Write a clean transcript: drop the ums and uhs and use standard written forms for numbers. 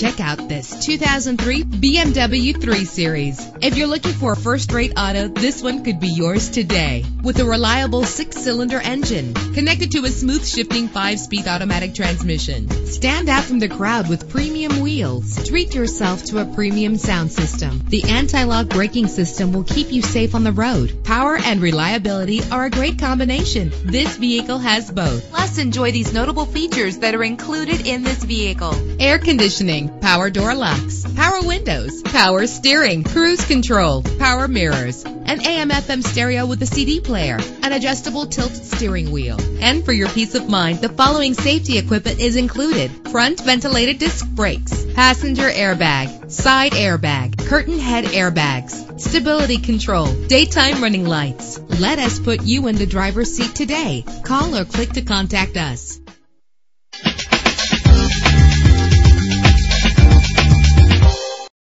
Check out this 2003 BMW 3 Series. If you're looking for a first-rate auto, this one could be yours today. With a reliable 6-cylinder engine connected to a smooth shifting 5-speed automatic transmission. Stand out from the crowd with premium wheels. Treat yourself to a premium sound system. The anti-lock braking system will keep you safe on the road. Power and reliability are a great combination. This vehicle has both. Plus, enjoy these notable features that are included in this vehicle: air conditioning, power door locks, power windows, power steering, cruise control, power mirrors, an AM/FM stereo with a CD player, an adjustable tilt steering wheel. And for your peace of mind, the following safety equipment is included: front ventilated disc brakes, passenger airbag, side airbag, curtain head airbags, stability control, daytime running lights. Let us put you in the driver's seat today. Call or click to contact us.